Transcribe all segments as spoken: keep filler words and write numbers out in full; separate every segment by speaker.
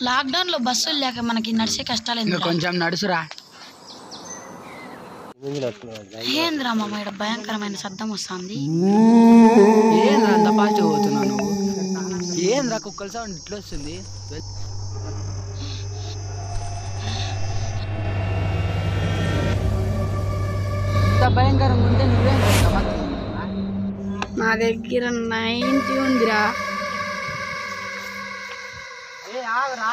Speaker 1: Lockdown లో బస్సులు లేక మనకి నడిచే కష్టాలు ఎందుకు?
Speaker 2: కొంచెం నడుసురా.
Speaker 1: ఏంద్రా మామ ఇక్కడ భయంకరమైన శబ్దం వస్తుంది.
Speaker 2: ఏంద్రా అంత ఫాస్ట్ పోతున్నావు నువ్వు? ఏంద్రా కుక్కల సౌండ్ ఇట్లా వస్తుంది? ఇంత భయంకరంగా ఉంటే నువ్వేం
Speaker 1: నా దగ్గర నైన్టీ ఉందిరా.
Speaker 2: ఏ ఆగరా.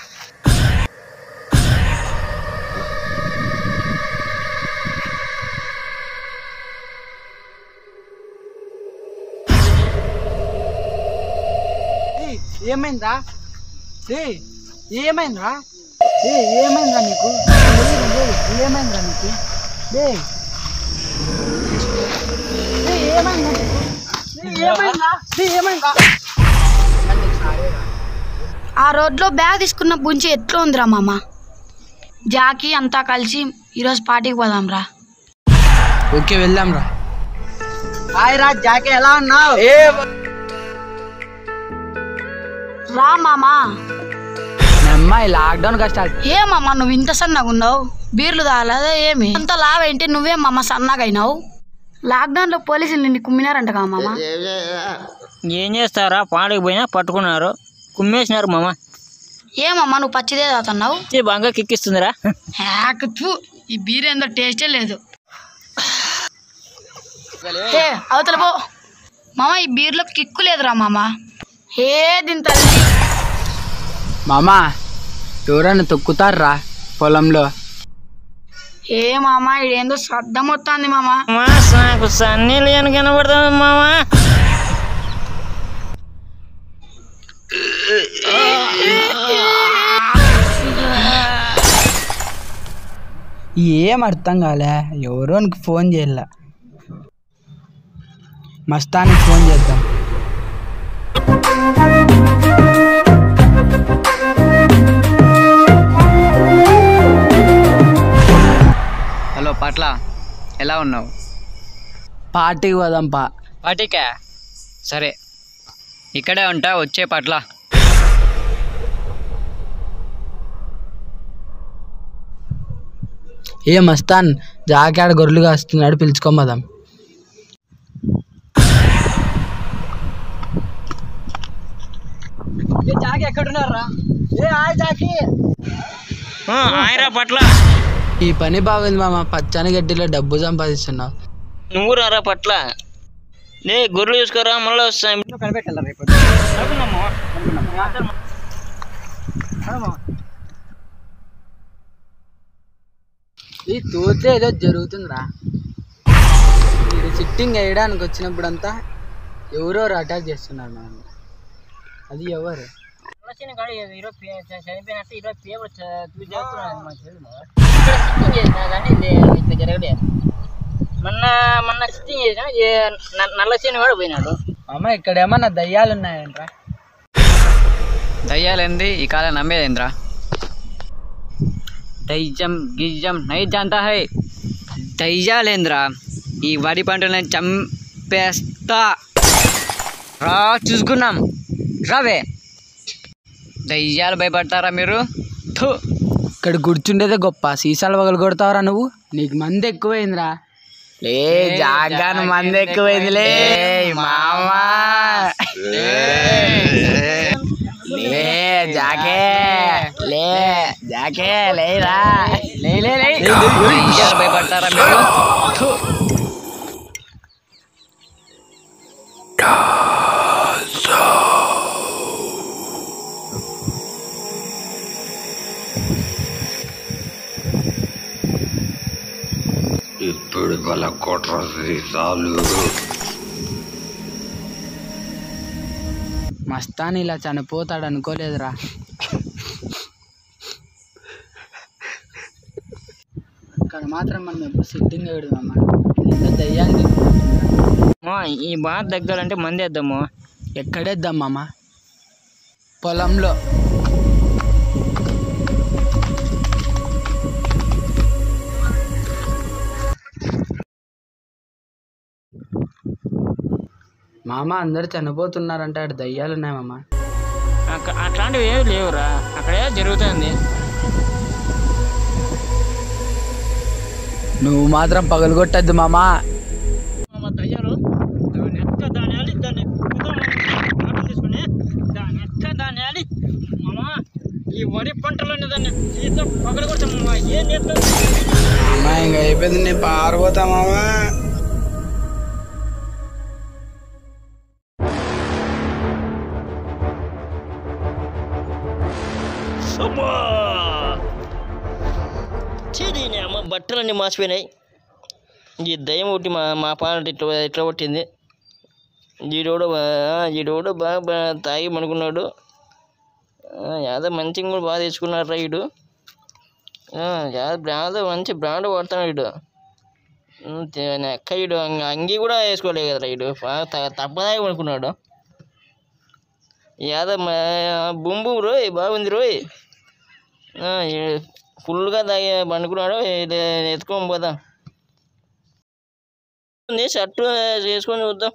Speaker 2: ఏమైందా? ఏమైందా? ఏమైందా నీకు? ఏమైందా నీకు?
Speaker 1: ఆ రోడ్లో బ్యాగ్ తీసుకున్న బుంచి ఎట్లా ఉందిరా మామ? జాకీ అంతా కలిసి ఈరోజు పార్టీకి పోదాం రా.
Speaker 2: ఓకే వెళ్దాం రా. హాయ్ రా జాకీ, ఎలా ఉన్నావు?
Speaker 1: రా మామా.
Speaker 2: అమ్మాయి లాక్డౌన్ కష్టాలు.
Speaker 1: ఏ మామ నువ్వు ఇంత సన్నగా ఉన్నావు? బీర్లు తాగలేదా ఏమి? అంత లావేంటి? నువ్వే మామ సన్నగా అయినావు. లాక్డౌన్ లో పోలీసులు నిన్ను కుమ్మినారంట కదా మామ.
Speaker 3: ఏం చేస్తారా, పాడికి పోయినా పట్టుకున్నారు, కుమ్మేసినారు మామ.
Speaker 1: ఏమమ్మా నువ్వు పచ్చిదే తాగుతున్నావు?
Speaker 3: బాగా కిక్కిస్తుందిరా.
Speaker 1: హ్యాకు ఈ బీర్ ఏందో టేస్టే లేదు. ఏ అవతల పో మామ, ఈ బీర్లో కిక్కు లేదురా మామ. ఏ దీని తల్లి.
Speaker 2: మామా ఎవరన్నా తొక్కుతారా పొలంలో?
Speaker 1: ఏ మామ ఇదేందో శబ్దం వస్తుంది మామ.
Speaker 3: నాకు సన్నీ లేని కనబడుతుంది మామ.
Speaker 2: ఏం అర్థం కాలే. ఎవరోనికి ఫోన్ చేయాల. మస్తానికి ఫోన్ చేద్దాం.
Speaker 4: హలో పట్ల, ఎలా ఉన్నావు?
Speaker 2: పార్టీకి పోదాం పా.
Speaker 4: పార్టీకా? సరే ఇక్కడే ఉంటా, వచ్చే పట్ల.
Speaker 2: ఏ మస్తాన్ జాకాడ గొర్రెలు కాస్తున్నాడు, పిలుచుకోమదాం. జాకి ఎక్కడున్నారా? ఏ హాయ్ జాకి.
Speaker 3: ఆయరా పట్ల.
Speaker 2: ఈ పని బాగుంది మామ, పచ్చని గడ్డిలో డబ్బు సంపాదిస్తున్నావు.
Speaker 3: నువ్వు రారా పట్ల. నే గొర్రెలు చూసుకోరా, మళ్ళీ వస్తాయి.
Speaker 2: ఈ తోటే ఏదో జరుగుతుందిరా. మీరు సిట్టింగ్ వేయడానికి వచ్చినప్పుడంతా ఎవరెవరు అటాక్ చేస్తున్నారు మనం. అది ఎవరు?
Speaker 3: చనిపోయినట్టు ఈరోజు పేపర్ జరగడే. మొన్న మొన్న సిట్టింగ్ చేసిన నల్లసేని కూడా పోయినాడు.
Speaker 2: అమ్మ ఇక్కడ ఏమన్నా దయ్యాలు ఉన్నాయంట్రా?
Speaker 4: దయ్యాలేంది ఈ కాలం నమ్మేదేంద్రా? దయ్యం గిజ్జం నై జాంతా హై. దయ్యాలేంద్రా, ఈ వరి పంటలను చంపేస్తా. రా చూసుకున్నాం రావే. దయ్యాలు భయపడతారా మీరు?
Speaker 2: ఇక్కడ కూర్చుండేదే గొప్ప, సీసాలు పగలు కొడతావరా నువ్వు? నీకు మంది ఎక్కువైందిరా. లే జాగాను మంది ఎక్కువైందిలే మామా. లే జాకే, లే జాకే లేరా. లే లే లే.
Speaker 4: దయ్యాలు భయపడతారా మీరు?
Speaker 5: ఇప్పుడు వాళ్ళ కోట్ర సీసాలు.
Speaker 2: మస్తాన్ ఇలా చనిపోతాడు అనుకోలేదురా. ఇక్కడ మాత్రం మనం ఎప్పుడు సిట్టింగ్ వేయడమమ్మ, దయ్యాలు.
Speaker 3: ఈ బాధ దగ్గరంటే మంది వేద్దాము.
Speaker 2: ఎక్కడేద్దాం మామ? పొలంలో. మామ అందరు చనిపోతున్నారంటే అటు దయ్యాలు ఉన్నాయి మామ.
Speaker 3: అక్క- అట్లాంటివి ఏమి లేవురా, అక్కడే జరుగుతుంది.
Speaker 2: నువ్వు మాత్రం పగలగొట్టద్దు మామా.
Speaker 3: మామ దయ్యాలు దాని ఎక్క దాని ఆలి దాన్ని కుదురు ఆటం తీసుకుని దాని ఎక్క దాని ఆలి మామ ఈ వరి పంటలోనే దాన్ని ఈత పగలు కొడతాం మామ. ఏం చేస్తావు?
Speaker 2: అమ్మా ఇంకా అయిపోయింది, నేను పారిపోతా మామా.
Speaker 3: చీదీని అమ్మ బట్టలన్నీ మాసిపోయినాయి. ఈ దయ్యం ఒకటి మా మా పాలంటే ఇట్లా ఇట్లా కొట్టింది. ఈడోడు ఈడోడు బాగా బాగా తాగి పనుకున్నాడు. యాదో మంచిగా కూడా బాగా తెచ్చుకున్నాడు రా ఈడు. యాదో మంచి బ్రాండ్ పడుతున్నాడు ఈడు. ఎక్క ఈడు అంగి కూడా వేసుకోలేదు కదరా ఈడు, తప్పదాగి పనుకున్నాడు. యాదో బొంబు రోయ్ బాగుంది రోయ్, ఫుల్గా తాగి పండుకున్నాడు. ఎత్తుకొని పోదాం, షర్టు చేసుకొని చూద్దాం.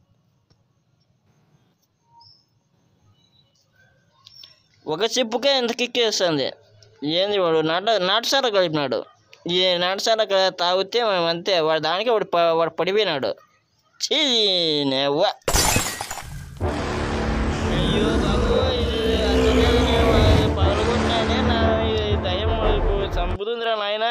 Speaker 3: ఒక చిప్పుకే ఎంత కిక్కేస్తుంది. ఏంది వాడు నాట నాటసార కలిపినాడు. ఈ నాటసార తాగితే మనం అంతే, వాడు దానికే వాడు వాడు పడిపోయినాడు. చీ నెవ్వ. అయ్యో బాబు, పగలగొట్టినానే నా దయ్యం చంపుతుందిరా నాయన.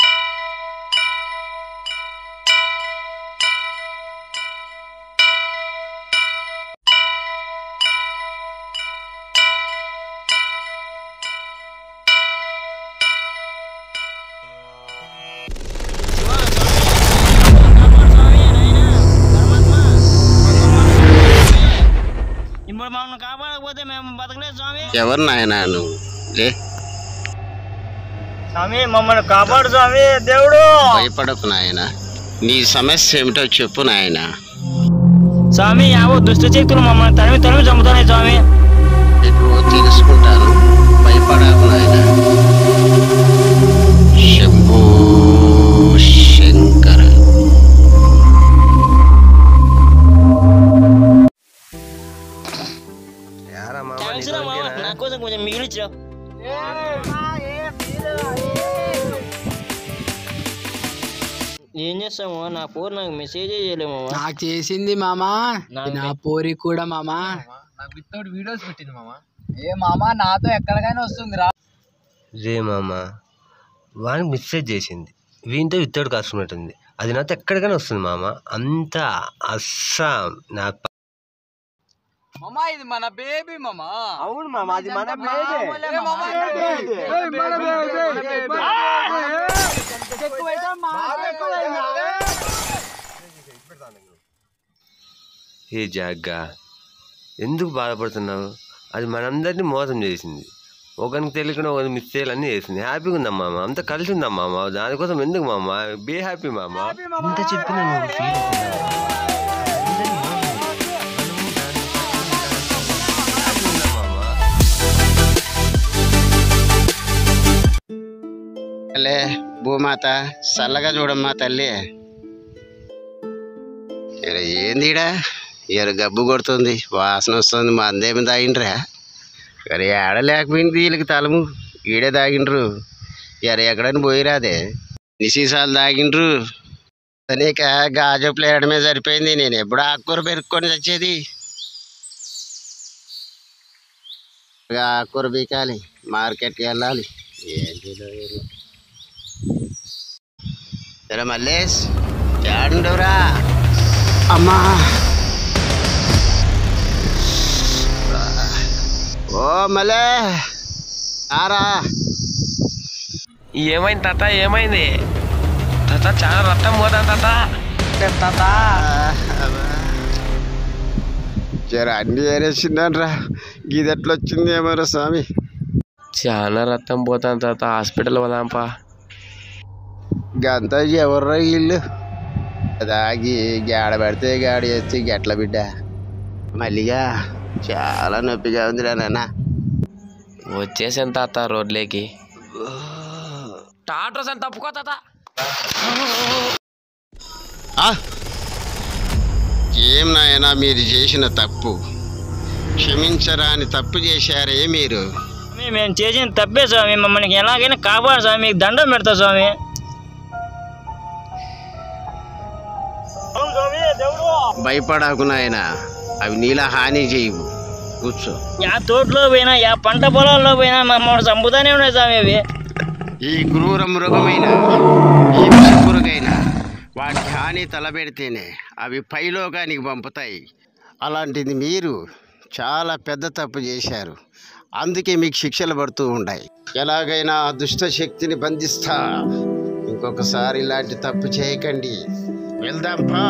Speaker 3: ఇప్పుడు మమ్మల్ని కాపాడకపోతే మేము బతకలేదు స్వామి.
Speaker 5: ఎవరు నాయనా నువ్వు? లే,
Speaker 3: స్వామి మమ్మల్ని కాపాడు స్వామి. దేవుడు
Speaker 5: భయపడకు నాయనా. నీ సమస్య ఏమిటో చెప్పు నాయనా.
Speaker 3: స్వామి యావో దుష్ట శక్తులు మమ్మల్ని తరిమి తరిమి చంపుతున్నాయి స్వామి.
Speaker 5: ఎక్కువ తెలుసుకుంటాను, భయపడకు నాయనా. శంభో శంకర.
Speaker 3: థ్యాంక్స్ రా మామ, నా కోసం కొంచెం మిగిలిచ్చా. ఏం చేస్తాము, నా పోరు నాకు మెసేజ్ చేయలేము.
Speaker 2: నాకు చేసింది మామా, నా పోరి కూడా మామా.
Speaker 6: నాకు వితౌట్ వీడియోస్ పెట్టింది మామ. ఏ మామ నాతో ఎక్కడికైనా వస్తుంది రా.
Speaker 7: రే మామ, వాడిని మెసేజ్ చేసింది, వీంతో వితౌట్ కాసుకున్నట్టుంది. అది నాతో ఎక్కడికైనా వస్తుంది మామ. అంతా అస్సాం నా
Speaker 6: మామా, ఇది మన బేబీ మామా.
Speaker 7: అవును మామ, అది మన ఏ జాగ్గా ఎందుకు బాధపడుతున్నావు? అది మనందరినీ మోసం చేసింది. ఒకరికి తెలియకుండా ఒకరికి మిస్టేక్లు అన్నీ చేసింది. హ్యాపీగా ఉందాం మామ, అంతా కలిసి ఉందాం మామ. దానికోసం ఎందుకు మామ? బీ హ్యాపీ మామ. ఇంత చెప్పినా నువ్వు ఫీల్ అవుతున్నావా?
Speaker 5: లే భూమాత, చల్లగా చూడమ్మా తల్లి. ఏందిడా ఇర గబ్బు కొడుతుంది, వాసన వస్తుంది. మా అందేమి తాగిండ్రా? మరి ఏడ లేకపోయింది వీళ్ళకి తలము. ఈడే తాగిండ్రు. ఎర ఎక్కడని పోయిరాదే. నిసీసాలు తాగిండ్రు. నీక గాజు ప్లేయడమే సరిపోయింది. నేను ఎప్పుడు ఆకుకూర పెరుక్కొని వచ్చేది. ఆకుకూర బీకాలి, మార్కెట్కి వెళ్ళాలి. ఏంటి సరే మల్లేష్, చాడురా అమ్మా. ఓ మలే ఆరా.
Speaker 7: ఏమైంది తాత? ఏమైంది తాత? చాలా రక్తం పోతా తాత. తాత
Speaker 5: జర అన్ని ఏరేసిందనరా. గిదెట్లా వచ్చింది ఏమరా స్వామి?
Speaker 7: చాలా రక్తం పోతాను తాత, హాస్పిటల్ పోదాంపా.
Speaker 5: గంతా ఎవర్రా వీళ్ళు? దాగి గాడ పెడితే గాడి వేస్తే గట్ల బిడ్డ. మళ్ళీగా చాలా నొప్పిగా ఉందిరా నాన్న.
Speaker 7: వచ్చేసాను తాత రోడ్లేకి. టాటోస్ అని తప్పుకో తాత.
Speaker 5: ఏం నాయనా మీరు చేసిన తప్పు? క్షమించరాని తప్పు చేశారే మీరు.
Speaker 3: స్వామి మేము చేసిన తప్పే స్వామి, మమ్మల్ని ఎలాగైనా కాపాడు స్వామి, మీకు దండం పెడతా స్వామి.
Speaker 5: భయపడకు నాయన, అవి నీలా హాని చేయవు. కూర్చో.
Speaker 3: యా తోటలో పోయినా, యా పంట పొలాల్లో పోయినా మమ్మల్ని చంపుతానే ఉన్నాయి స్వామి అవి.
Speaker 5: ఈ క్రూర మృగమైన ఈ పురుగైనా వాటి హాని తలబెడితేనే అవి పైలోకానికి పంపుతాయి. అలాంటిది మీరు చాలా పెద్ద తప్పు చేశారు. అందుకే మీకు శిక్షలు పడుతూ ఉన్నాయి. ఎలాగైనా ఆ దుష్ట శక్తిని బంధిస్తా. ఇంకొకసారి ఇలాంటి తప్పు చేయకండి. వెళ్దాంపా.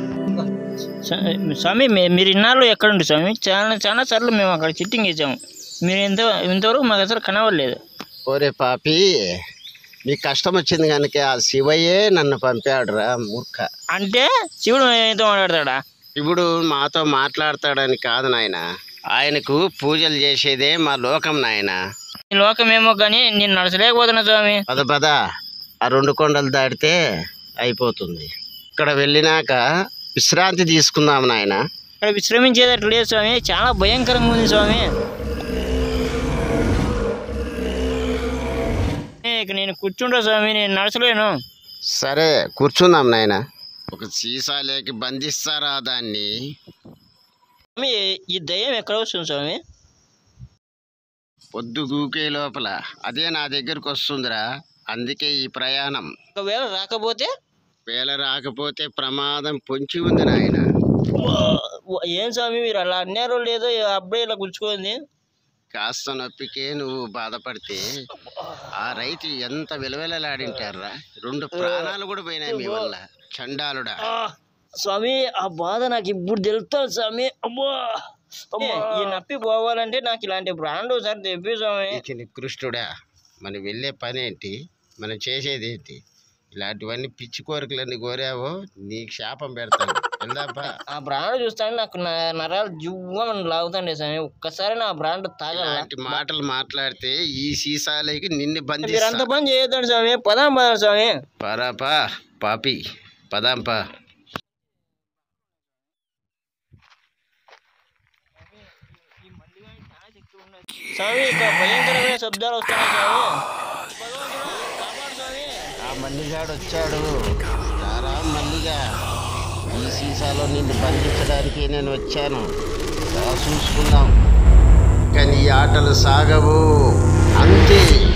Speaker 3: స్వామి మీరు ఇన్నాళ్ళు ఎక్కడుండి స్వామి? చాలా చాలా సార్లు మేము అక్కడ చిట్టింగ్ ఇచ్చాము, మీరు ఇంత ఇంతవరకు మాకు అసలు కనవలేదు.
Speaker 5: ఓరే పాపి, మీకు కష్టం వచ్చింది కనుక ఆ శివయ్యే నన్ను పంపాడురా మూర్ఖ.
Speaker 3: అంటే శివుడు ఏదో మాట్లాడతాడా?
Speaker 5: ఇప్పుడు మాతో మాట్లాడతాడని కాదు నాయన, ఆయనకు పూజలు చేసేదే మా లోకం నాయన.
Speaker 3: ఈ లోకమేమో కానీ నేను నడచలేకపోతున్నా స్వామి.
Speaker 5: పద పద, ఆ రెండు కొండలు దాటితే అయిపోతుంది. ఇక్కడ వెళ్ళినాక విశ్రాంతి తీసుకుందాం నాయన.
Speaker 3: ఇక్కడ విశ్రమించేదట్లు లేదు స్వామి, చాలా భయంకరంగా ఉంది స్వామి. ఇక నేను కూర్చుంటా స్వామి, నేను నడచలేను.
Speaker 5: సరే కూర్చుందాం నాయన. ఒక సీసాలేకి బంధిస్తారా దాన్ని?
Speaker 3: స్వామి ఈ దయ్యం ఎక్కడ వస్తుంది స్వామి?
Speaker 5: పొద్దు గూకే లోపల అదే నా దగ్గరకు వస్తుందిరా. అందుకే ఈ ప్రయాణం.
Speaker 3: ఒకవేళ రాకపోతే?
Speaker 5: వేళ రాకపోతే ప్రమాదం పొంచి ఉంది నాయన.
Speaker 3: ఏం స్వామి మీరు అలా అన్నారో లేదో అబ్బాయి ఇలా గుచ్చుకుంది.
Speaker 5: కాస్త నొప్పికే నువ్వు బాధపడితే ఆ రైతు ఎంత విలవిలలాడింటారా. రెండు ప్రాణాలు కూడా పోయినాయి మీ వల్ల. చండాలుడా.
Speaker 3: స్వామి ఆ బాధ నాకు ఇప్పుడు తెలుస్తుంది స్వామి. అమ్మో ఈ నొప్పి పోవాలంటే నాకు ఇలాంటి బ్రాండ్ ఒకసారి తెప్పి స్వామి.
Speaker 5: నికృష్టుడా, మనం వెళ్ళే పని ఏంటి, మనం చేసేది ఏంటి? ఇలాంటివన్నీ పిచ్చి కోరికలన్నీ కోరావో నీకు శాపం పెడతాను. వెళ్దాపా.
Speaker 3: ఆ బ్రాండ్ చూస్తాను నాకు నరాలు జువ్వమని లాగుతాండి స్వామి. ఒక్కసారి నా బ్రాండ్ తాగాలి.
Speaker 5: మాటలు మాట్లాడితే ఈ సీసాలకి నిన్ను బంధి.
Speaker 3: మీరు అంత పని చేయొద్దండి స్వామి. పదాం పదాం స్వామి.
Speaker 5: పరాపా పాపి, పదాంపా.
Speaker 3: స్వామి ఇక్కడ భయంకరమైన శబ్దాలు వస్తున్నాయి స్వామి.
Speaker 5: ఆ మల్లిగాడు వచ్చాడు. రారా మల్లిగా, ఈ సీసాలో నిన్ను బంధించడానికి నేను వచ్చాను. చూసుకుందాం. కానీ ఈ ఆటలు సాగవు అంతే.